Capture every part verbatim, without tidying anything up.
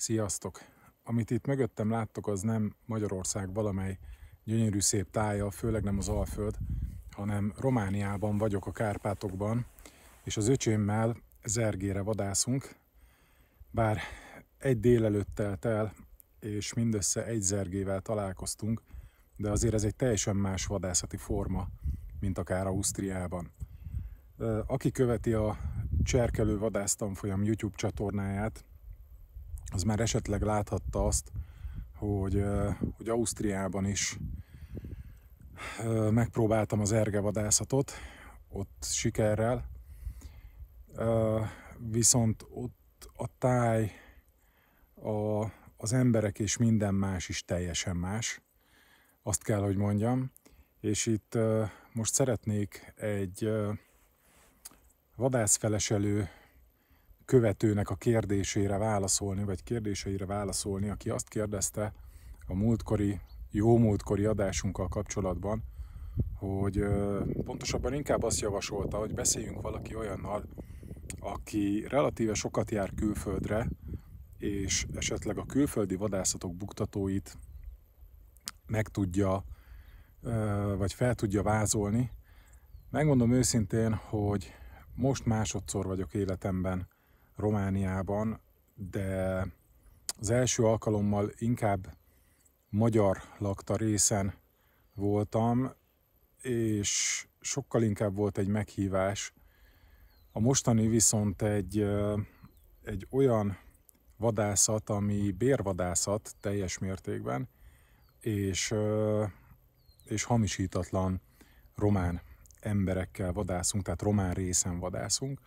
Sziasztok! Amit itt mögöttem láttok, az nem Magyarország valamely gyönyörű szép tája, főleg nem az Alföld, hanem Romániában vagyok, a Kárpátokban, és az öcsémmel zergére vadászunk. Bár egy délelőtt telt el, és mindössze egy zergével találkoztunk, de azért ez egy teljesen más vadászati forma, mint akár Ausztriában. Aki követi a Cserkelő Vadásztanfolyam YouTube csatornáját, az már esetleg láthatta azt, hogy, hogy Ausztriában is megpróbáltam az ergevadászatot, ott sikerrel, viszont ott a táj, a, az emberek és minden más is teljesen más, azt kell, hogy mondjam. És itt most szeretnék egy vadászfeleselő követőnek a kérdésére válaszolni, vagy kérdéseire válaszolni, aki azt kérdezte a múltkori, jó múltkori adásunkkal kapcsolatban, hogy pontosabban inkább azt javasolta, hogy beszéljünk valaki olyannal, aki relatíve sokat jár külföldre, és esetleg a külföldi vadászatok buktatóit meg tudja, vagy fel tudja vázolni. Megmondom őszintén, hogy most másodszor vagyok életemben Romániában, de az első alkalommal inkább magyar lakta részen voltam, és sokkal inkább volt egy meghívás. A mostani viszont egy, egy olyan vadászat, ami bérvadászat teljes mértékben, és, és hamisítatlan román emberekkel vadászunk, tehát román részen vadászunk.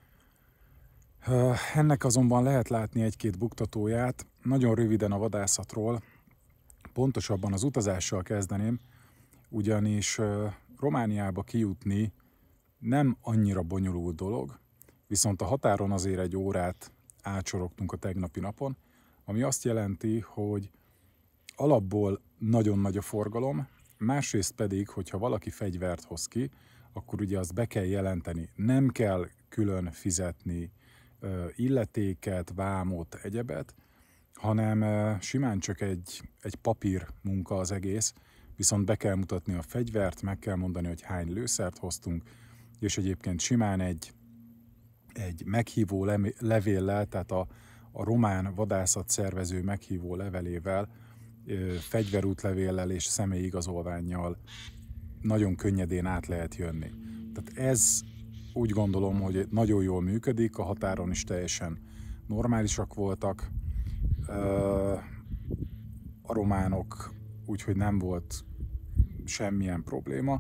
Ennek azonban lehet látni egy-két buktatóját. Nagyon röviden a vadászatról, pontosabban az utazással kezdeném, ugyanis Romániába kijutni nem annyira bonyolult dolog, viszont a határon azért egy órát átsorogtunk a tegnapi napon, ami azt jelenti, hogy alapból nagyon nagy a forgalom, másrészt pedig, hogyha valaki fegyvert hoz ki, akkor ugye azt be kell jelenteni. Nem kell külön fizetni illetéket, vámot, egyebet, hanem simán csak egy, egy papír munka az egész, viszont be kell mutatni a fegyvert, meg kell mondani, hogy hány lőszert hoztunk, és egyébként simán egy, egy meghívó levéllel, tehát a, a román vadászat szervező meghívó levelével, fegyverútlevéllel és személyigazolvánnyal nagyon könnyedén át lehet jönni. Tehát ez úgy gondolom, hogy nagyon jól működik, a határon is teljesen normálisak voltak a románok, úgyhogy nem volt semmilyen probléma.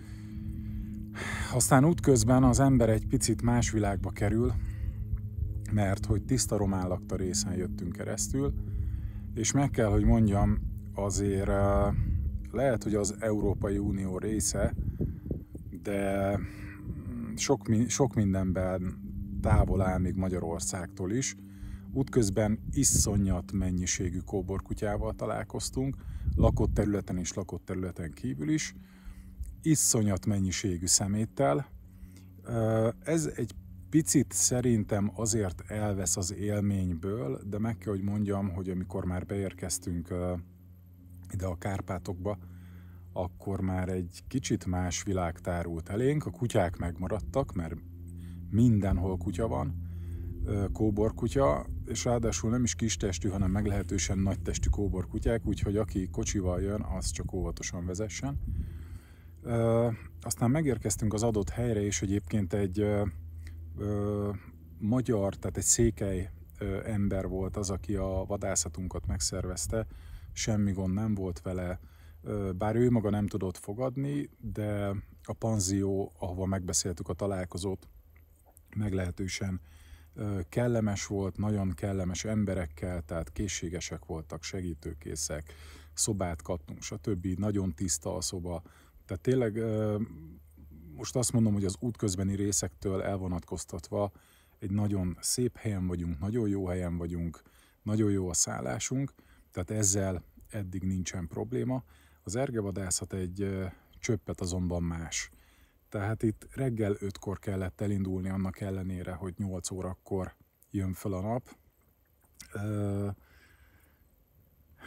Aztán útközben az ember egy picit más világba kerül, mert hogy tiszta román lakta részen jöttünk keresztül, és meg kell, hogy mondjam, azért lehet, hogy az Európai Unió része, de sok, sok mindenben távol áll még Magyarországtól is. Útközben iszonyat mennyiségű kóborkutyával találkoztunk, lakott területen és lakott területen kívül is, iszonyat mennyiségű szeméttel. Ez egy picit szerintem azért elvesz az élményből, de meg kell, hogy mondjam, hogy amikor már beérkeztünk ide a Kárpátokba, akkor már egy kicsit más világ tárult elénk. A kutyák megmaradtak, mert mindenhol kutya van, kóborkutya, és ráadásul nem is kistestű, hanem meglehetősen nagytestű kóborkutyák, úgyhogy aki kocsival jön, az csak óvatosan vezessen. Aztán megérkeztünk az adott helyre, és egyébként egy ö, magyar, tehát egy székely ö, ember volt az, aki a vadászatunkat megszervezte, semmi gond nem volt vele, ö, bár ő maga nem tudott fogadni, de a panzió, ahova megbeszéltük a találkozót, meglehetősen ö, kellemes volt, nagyon kellemes emberekkel, tehát készségesek voltak, segítőkészek, szobát kaptunk, stb. Nagyon tiszta a szoba, tehát tényleg ö, most azt mondom, hogy az útközbeni részektől elvonatkoztatva egy nagyon szép helyen vagyunk, nagyon jó helyen vagyunk, nagyon jó a szállásunk, tehát ezzel eddig nincsen probléma. Az ergevadászat egy csöppet azonban más. Tehát itt reggel ötkor kellett elindulni, annak ellenére, hogy nyolc órakor jön fel a nap.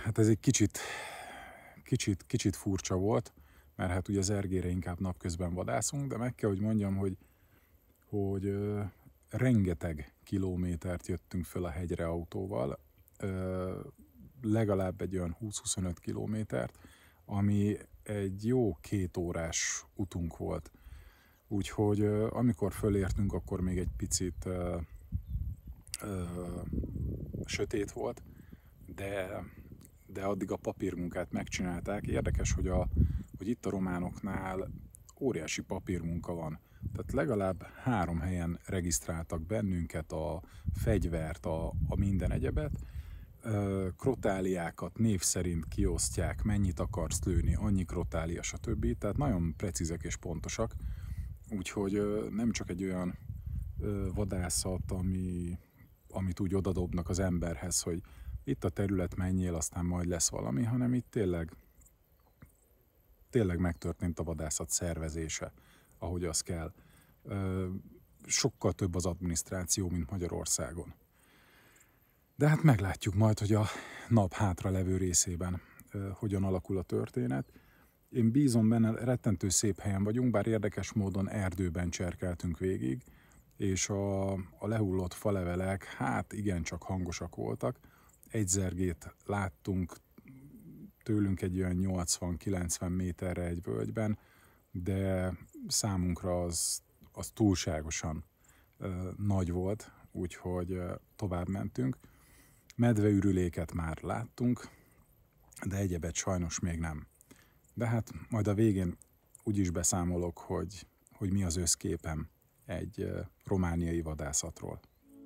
hát ez egy kicsit, kicsit, kicsit furcsa volt, mert hát ugye az ergére inkább napközben vadászunk, de meg kell, hogy mondjam, hogy, hogy ö, rengeteg kilométert jöttünk föl a hegyre autóval, ö, legalább egy olyan húsz-huszonöt kilométert, ami egy jó két órás utunk volt. Úgyhogy ö, amikor fölértünk, akkor még egy picit ö, ö, sötét volt, de, de addig a papírmunkát megcsinálták. Érdekes, hogy, a, hogy itt a románoknál óriási papírmunka van. Tehát legalább három helyen regisztráltak bennünket, a fegyvert, a, a minden egyebet. Krotáliákat név szerint kiosztják, mennyit akarsz lőni, annyi krotália, stb. Tehát nagyon precízek és pontosak. Úgyhogy nem csak egy olyan vadászat, ami, amit úgy odadobnak az emberhez, hogy itt a terület, menjél, aztán majd lesz valami, hanem itt tényleg, tényleg megtörtént a vadászat szervezése, ahogy az kell. Sokkal több az adminisztráció, mint Magyarországon. De hát meglátjuk majd, hogy a nap hátra levő részében hogyan alakul a történet. Én bízom benne, rettentő szép helyen vagyunk, bár érdekes módon erdőben cserkeltünk végig, és a, a lehullott falevelek hát igencsak hangosak voltak. Egy zergét láttunk tőlünk egy olyan nyolcvan-kilencven méterre egy völgyben, de számunkra az, az túlságosan ö, nagy volt, úgyhogy ö, tovább mentünk. Medveürüléket már láttunk, de egyebet sajnos még nem. De hát majd a végén úgy is beszámolok, hogy, hogy mi az összképem egy ö, romániai vadászatról.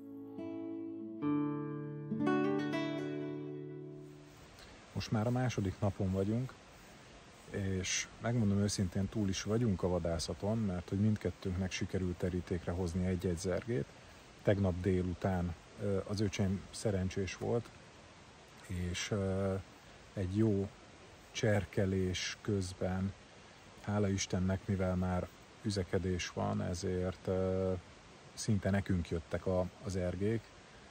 Most már a második napon vagyunk, és megmondom őszintén, túl is vagyunk a vadászaton, mert hogy mindkettőnknek sikerült terítékre hozni egy-egy zergét. Tegnap délután az öcsém szerencsés volt, és egy jó cserkelés közben, hála Istennek, mivel már üzekedés van, ezért szinte nekünk jöttek a, az ergék,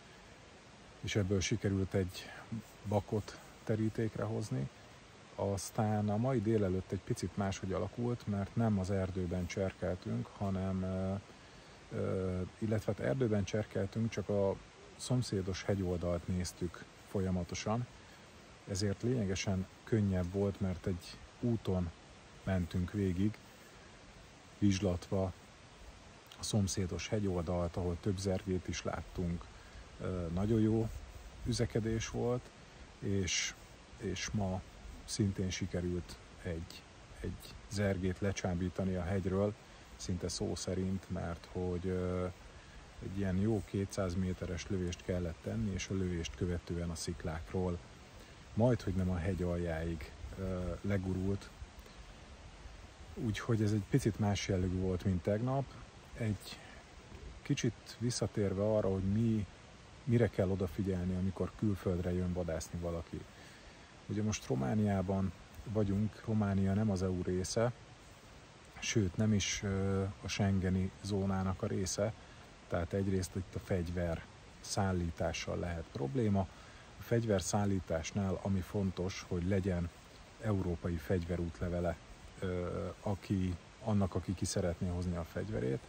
és ebből sikerült egy bakot terítékre hozni. Aztán a mai délelőtt egy picit máshogy alakult, mert nem az erdőben cserkeltünk, hanem, illetve hát erdőben cserkeltünk, csak a szomszédos hegyoldalt néztük folyamatosan, ezért lényegesen könnyebb volt, mert egy úton mentünk végig, vizslatva a szomszédos hegyoldalt, ahol több zergét is láttunk. Nagyon jó üzekedés volt, és, és ma szintén sikerült egy, egy zergét lecsábítani a hegyről, szinte szó szerint, mert hogy egy ilyen jó kétszáz méteres lövést kellett tenni, és a lövést követően a sziklákról majdhogy nem a hegy aljáig legurult. Úgyhogy ez egy picit más jellegű volt, mint tegnap. Egy kicsit visszatérve arra, hogy mi, mire kell odafigyelni, amikor külföldre jön vadászni valaki. Ugye most Romániában vagyunk, Románia nem az é u része, sőt nem is a schengeni zónának a része, tehát egyrészt itt a fegyver szállítással lehet probléma. A fegyver szállításnál ami fontos, hogy legyen európai fegyverútlevele aki, annak, aki ki szeretné hozni a fegyverét.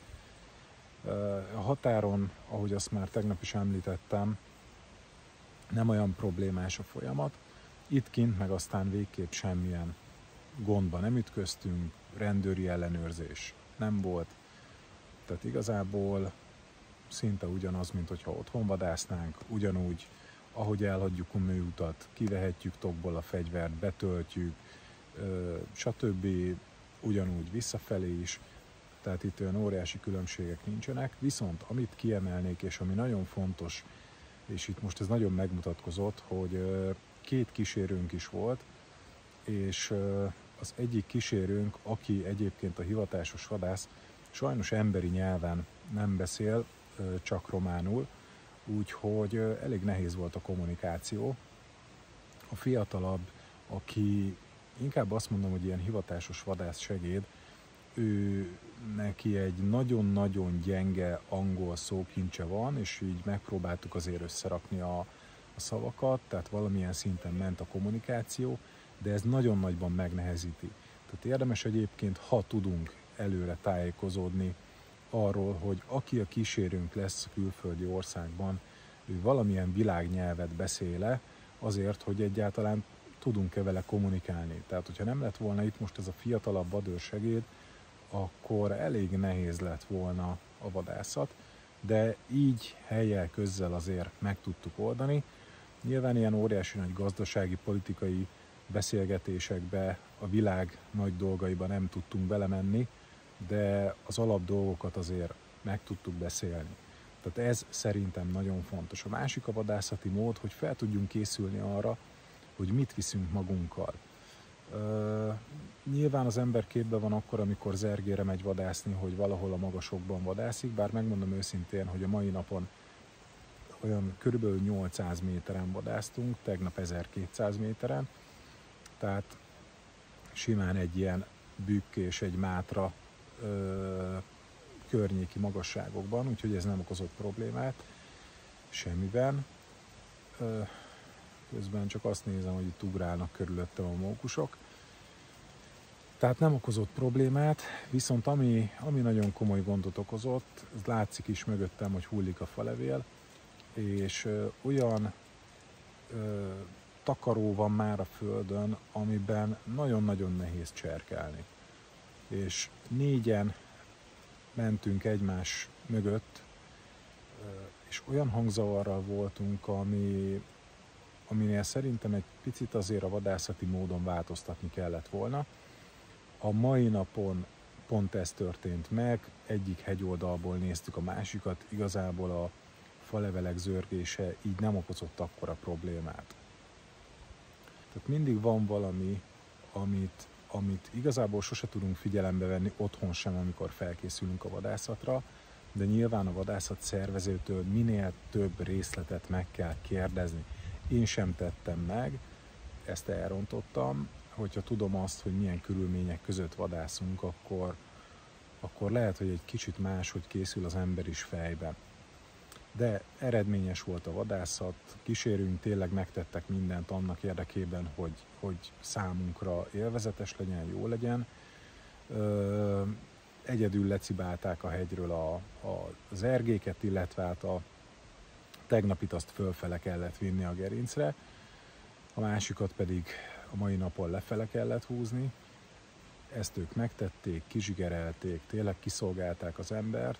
A határon, ahogy azt már tegnap is említettem, nem olyan problémás a folyamat. Itt kint meg aztán végképp semmilyen gondba nem ütköztünk, rendőri ellenőrzés nem volt. Tehát igazából szinte ugyanaz, mint hogyha otthon vadásznánk, ugyanúgy, ahogy elhagyjuk a műutat, kivehetjük tokból a fegyvert, betöltjük, stb. Ugyanúgy visszafelé is, tehát itt olyan óriási különbségek nincsenek, viszont amit kiemelnék, és ami nagyon fontos, és itt most ez nagyon megmutatkozott, hogy két kísérőnk is volt, és az egyik kísérőnk, aki egyébként a hivatásos vadász, sajnos emberi nyelven nem beszél, csak románul, úgyhogy elég nehéz volt a kommunikáció. A fiatalabb, aki inkább azt mondom, hogy ilyen hivatásos vadász segéd, ő neki egy nagyon-nagyon gyenge angol szókincse van, és így megpróbáltuk azért összerakni a, a szavakat, tehát valamilyen szinten ment a kommunikáció, de ez nagyon nagyban megnehezíti. Tehát érdemes egyébként, ha tudunk előre tájékozódni arról, hogy aki a kísérőnk lesz a külföldi országban, ő valamilyen világnyelvet beszéle, azért, hogy egyáltalán tudunk-e vele kommunikálni. Tehát, hogyha nem lett volna itt most ez a fiatalabb vadőrsegéd, akkor elég nehéz lett volna a vadászat, de így helyjel közzel azért meg tudtuk oldani. Nyilván ilyen óriási nagy gazdasági, politikai beszélgetésekbe, a világ nagy dolgaiba nem tudtunk belemenni, de az alap dolgokat azért meg tudtuk beszélni. Tehát ez szerintem nagyon fontos. A másik a vadászati mód, hogy fel tudjunk készülni arra, hogy mit viszünk magunkkal. Uh, nyilván az ember képbe van akkor, amikor zergére megy vadászni, hogy valahol a magasokban vadászik, bár megmondom őszintén, hogy a mai napon olyan körülbelül nyolcszáz méteren vadásztunk, tegnap ezerkétszáz méteren, tehát simán egy ilyen Bükk és egy Mátra uh, környéki magasságokban, úgyhogy ez nem okozott problémát semmiben. Uh, Közben csak azt nézem, hogy itt ugrálnak körülöttem a mókusok. Tehát nem okozott problémát, viszont ami, ami nagyon komoly gondot okozott, ez látszik is mögöttem, hogy hullik a falevél, és ö, olyan ö, takaró van már a földön, amiben nagyon-nagyon nehéz cserkelni. És négyen mentünk egymás mögött, ö, és olyan hangzavarral voltunk, ami aminél szerintem egy picit azért a vadászati módon változtatni kellett volna. A mai napon pont ez történt meg, egyik hegyoldalból néztük a másikat, igazából a falevelek zörgése így nem okozott akkora problémát. Tehát mindig van valami, amit, amit igazából sose tudunk figyelembe venni otthon sem, amikor felkészülünk a vadászatra, de nyilván a vadászat szervezőtől minél több részletet meg kell kérdezni. Én sem tettem meg, ezt elrontottam, hogyha tudom azt, hogy milyen körülmények között vadászunk, akkor, akkor lehet, hogy egy kicsit máshogy készül az ember is fejbe. De eredményes volt a vadászat, kísérőink tényleg megtettek mindent annak érdekében, hogy, hogy számunkra élvezetes legyen, jó legyen. Ö, egyedül lecibálták a hegyről a, a, az ergéket, illetve hát a tegnapit azt fölfele kellett vinni a gerincre, a másikat pedig a mai napon lefele kellett húzni. Ezt ők megtették, kizsigerelték, tényleg kiszolgálták az embert,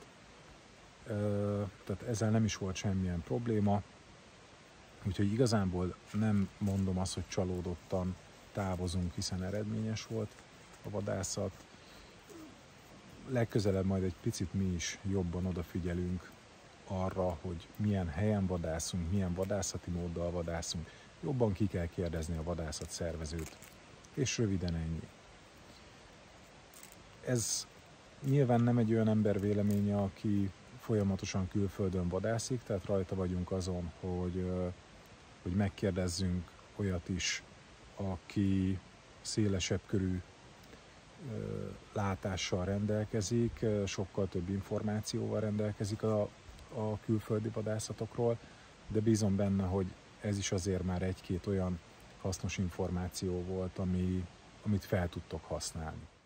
tehát ezzel nem is volt semmilyen probléma, úgyhogy igazából nem mondom azt, hogy csalódottan távozunk, hiszen eredményes volt a vadászat. Legközelebb majd egy picit mi is jobban odafigyelünk arra, hogy milyen helyen vadászunk, milyen vadászati móddal vadászunk. Jobban ki kell kérdezni a vadászat szervezőt. És röviden ennyi. Ez nyilván nem egy olyan ember véleménye, aki folyamatosan külföldön vadászik, tehát rajta vagyunk azon, hogy, hogy megkérdezzünk olyat is, aki szélesebb körű látással rendelkezik, sokkal több információval rendelkezik a, a külföldi vadászatokról, de bízom benne, hogy ez is azért már egy-két olyan hasznos információ volt, ami, amit fel tudtok használni.